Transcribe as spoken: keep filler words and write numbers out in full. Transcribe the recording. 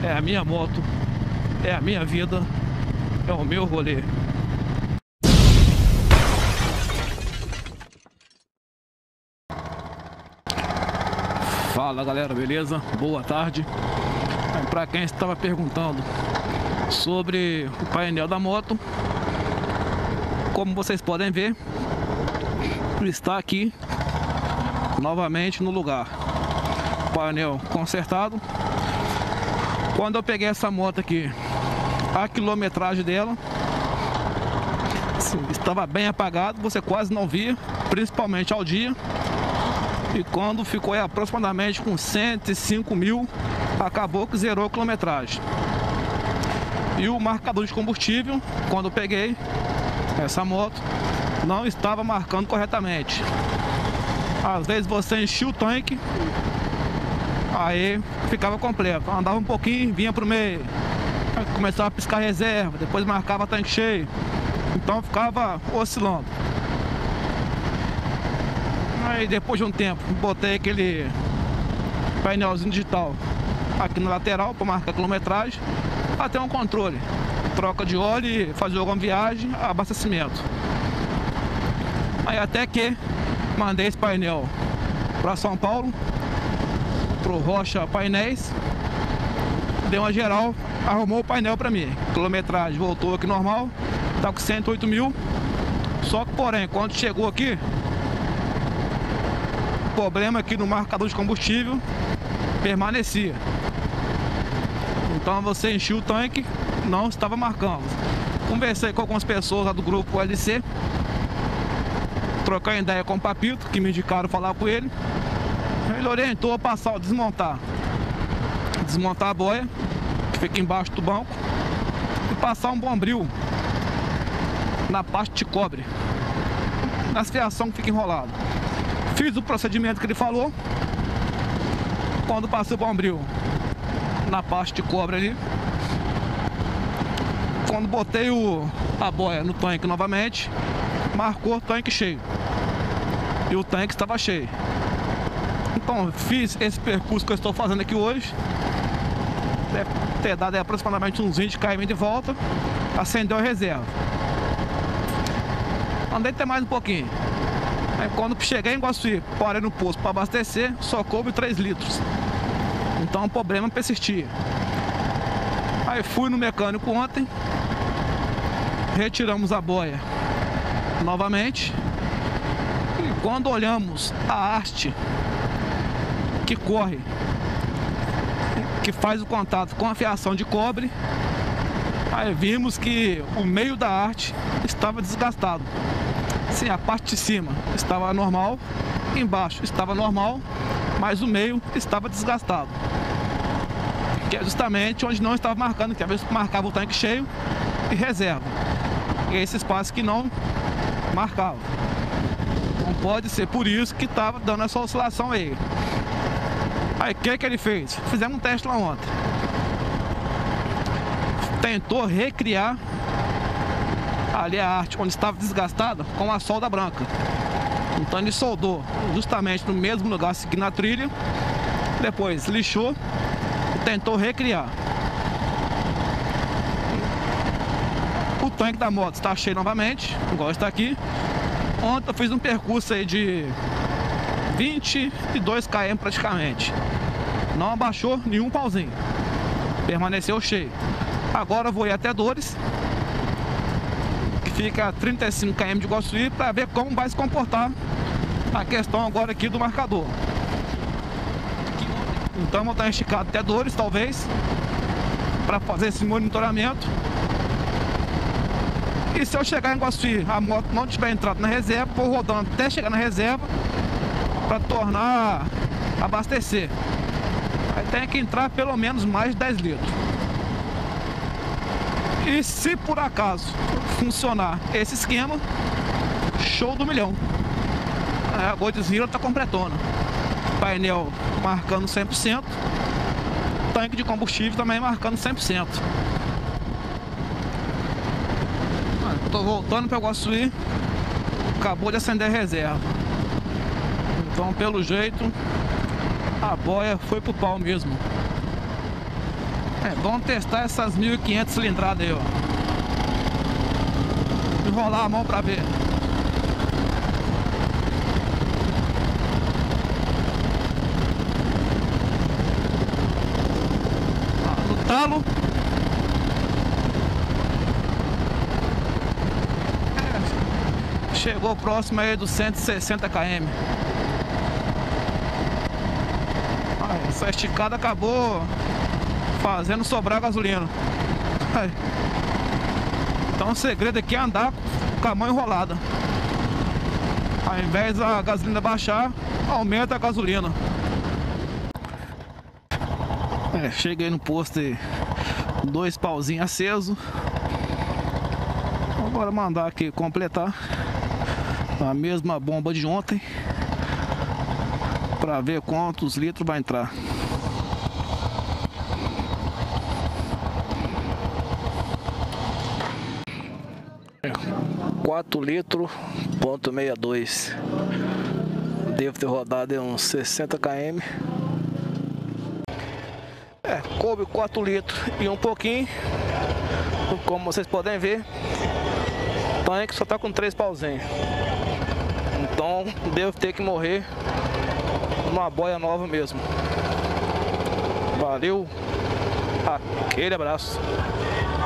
É a minha moto, é a minha vida, é o meu rolê. Fala galera, beleza? Boa tarde. Para quem estava perguntando sobre o painel da moto, como vocês podem ver, ele está aqui novamente no lugar. Painel consertado. Quando eu peguei essa moto aqui, a quilometragem dela estava bem apagado, você quase não via, principalmente ao dia. E quando ficou aí aproximadamente com cento e cinco mil, acabou que zerou a quilometragem. E o marcador de combustível, quando eu peguei essa moto, não estava marcando corretamente. Às vezes você enchia o tanque, aí ficava completo. Andava um pouquinho, vinha pro meio, aí começava a piscar reserva, depois marcava tanque cheio. Então ficava oscilando. Aí depois de um tempo, botei aquele painelzinho digital aqui na lateral para marcar a quilometragem, até um controle, troca de óleo e fazer alguma viagem, abastecimento. Aí até que mandei esse painel para São Paulo, pro Rocha Painéis, deu uma geral, arrumou o painel para mim. Quilometragem voltou aqui normal, tá com cento e oito mil. Só que porém, quando chegou aqui, problema aqui no marcador de combustível permanecia. Então você enchia o tanque, não estava marcando. Conversei com algumas pessoas lá do grupo L C, trocar ideia com o Papito, que me indicaram falar com ele. Ele orientou a passar, desmontar desmontar a boia que fica embaixo do banco e passar um bombril na parte de cobre, nas fiação que fica enrolado. Fiz o procedimento que ele falou. Quando passei o bombril na parte de cobre ali, quando botei o, a boia no tanque novamente, marcou o tanque cheio. E o tanque estava cheio. Então fiz esse percurso que eu estou fazendo aqui hoje. Deve ter dado aproximadamente uns vinte quilômetros de volta. Acendeu a reserva. Andei até mais um pouquinho. Aí quando cheguei em Guaçuí, parei no posto para abastecer, só coube três litros. Então o problema persistia. Aí fui no mecânico ontem, retiramos a boia novamente. E quando olhamos a haste que corre, que faz o contato com a fiação de cobre, aí vimos que o meio da haste estava desgastado. Sim, a parte de cima estava normal, embaixo estava normal, mas o meio estava desgastado. Que é justamente onde não estava marcando, que às vezes marcava o tanque cheio e reserva. E esse espaço que não marcava. Então pode ser por isso que estava dando essa oscilação aí. Aí o que que ele fez? Fizemos um teste lá ontem. Tentou recriar ali a arte onde estava desgastada com a solda branca. Então ele soldou justamente no mesmo lugar, seguindo a trilha. Depois lixou e tentou recriar. O tanque da moto está cheio novamente, igual está aqui. Ontem eu fiz um percurso aí de vinte e dois quilômetros praticamente. Não abaixou nenhum pauzinho. Permaneceu cheio. Agora eu vou ir até Dores, fica a trinta e cinco quilômetros de Guaçuí, para ver como vai se comportar a questão agora aqui do marcador. Então vou estar esticado até Dores, talvez, para fazer esse monitoramento. E se eu chegar em Guaçuí, a moto não tiver entrado na reserva, vou rodando até chegar na reserva para tornar abastecer. Aí tem que entrar pelo menos mais de dez litros. E se por acaso funcionar esse esquema, show do milhão. A Godzilla tá completona. Painel marcando cem por cento. Tanque de combustível também marcando cem por cento. Tô voltando para Guaçuí. Acabou de acender a reserva. Então pelo jeito a boia foi pro pau mesmo. É, vamos testar essas mil e quinhentas cilindradas aí, ó. Enrolar a mão pra ver. Ah, no talo. É, chegou próximo aí dos cento e sessenta quilômetros. Ah, essa esticada acabou fazendo sobrar gasolina. Ai. Então o segredo aqui é andar com a mão enrolada. Ao invés da gasolina baixar, aumenta a gasolina. É, cheguei no posto e dois pauzinhos acesos. Agora mandar aqui completar a mesma bomba de ontem para ver quantos litros vai entrar. quatro litros, ponto sessenta e dois. Devo ter rodado uns sessenta quilômetros. É, coube quatro litros e um pouquinho. Como vocês podem ver, o tanque só tá com três pauzinhos. Então devo ter que morrer numa boia nova mesmo. Valeu, aquele abraço.